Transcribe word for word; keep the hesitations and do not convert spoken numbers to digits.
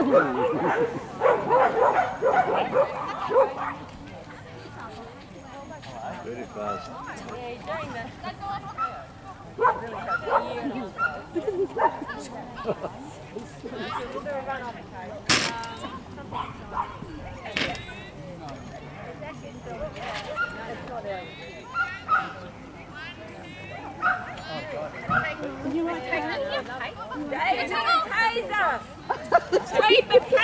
Very fast. Yeah, he's doing that. You want to take that? It's a little taser!